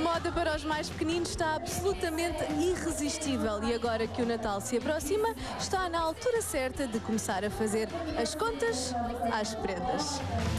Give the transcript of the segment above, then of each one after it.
moda para os mais pequeninos está absolutamente irresistível e agora que o Natal se aproxima, está na altura certa de começar a fazer as contas às prendas.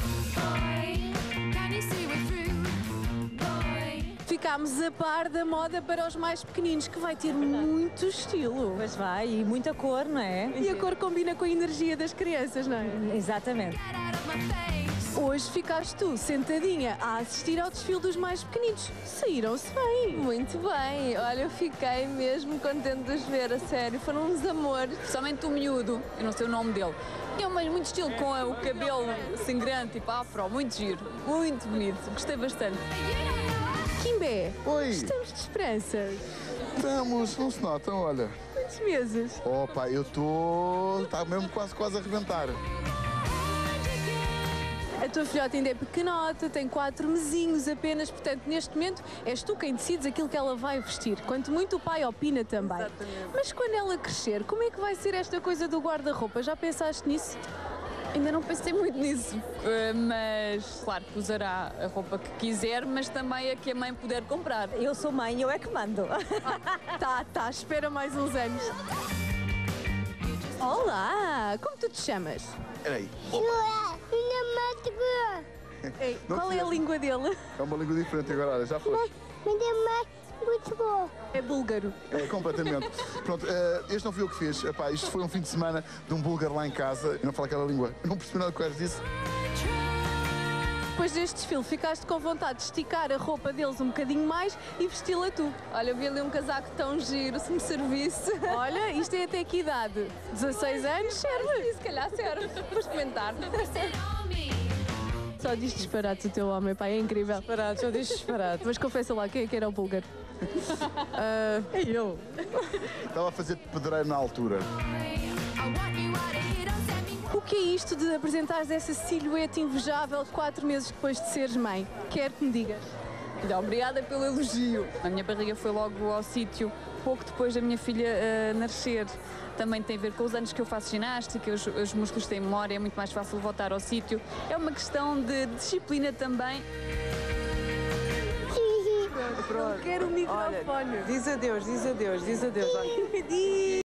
Ficámos a par da moda para os mais pequeninos, que vai ter muito estilo. Pois vai, e muita cor, não é? E a cor combina com a energia das crianças, não é? Exatamente. Hoje ficaste tu sentadinha a assistir ao desfile dos mais pequeninos. Saíram-se bem. Muito bem, olha, eu fiquei mesmo contente de os ver, a sério, foram uns amores. Principalmente o miúdo, eu não sei o nome dele. Tinha mas muito estilo, com o cabelo assim grande, tipo afro, muito giro, muito bonito, gostei bastante. Quimbé, Oi, estamos de esperanças. estamos, não se notam, olha. Quantos meses? Opa, eu estou. Está mesmo quase a arrebentar. A tua filhota ainda é pequenota, tem 4 mesinhos apenas, portanto, neste momento, és tu quem decides aquilo que ela vai vestir. Quanto muito o pai opina também. Exatamente. Mas quando ela crescer, como é que vai ser esta coisa do guarda-roupa? Já pensaste nisso? Ainda não pensei muito nisso, mas claro que usará a roupa que quiser, mas também a que a mãe puder comprar. Eu sou mãe, eu é que mando. Tá, espera mais uns anos. Olá, como tu te chamas? Espera aí. Ei, Não qual é a fizeste. língua dele? É uma língua diferente agora, olha, já foste. É búlgaro. É, completamente. Pronto, este não fui eu que fiz. Epá, isto foi um fim de semana de um búlgaro lá em casa. Eu não falo aquela língua. Eu não percebi nada do que disse. Depois deste desfile, ficaste com vontade de esticar a roupa deles um bocadinho mais e vesti-la tu. Olha, eu vi ali um casaco tão giro, se me servisse. Olha, isto é até que idade? 16 anos? Serve. Se calhar serve, vou experimentar. Só diz disparates o teu homem, pá, é incrível. Disparado, só diz disparado. Mas confessa lá, quem é que era o búlgaro? É eu. Estava a fazer de pedreiro na altura. O que é isto de apresentares essa silhueta invejável 4 meses depois de seres mãe? Quero que me digas. Olha, obrigada pelo elogio. A minha barriga foi logo ao sítio, pouco depois da minha filha nascer. Também tem a ver com os anos que eu faço ginástica, os músculos têm memória, é muito mais fácil voltar ao sítio. É uma questão de disciplina também. Eu quero o microfone. Diz adeus, diz adeus, diz adeus. Olha. Diz.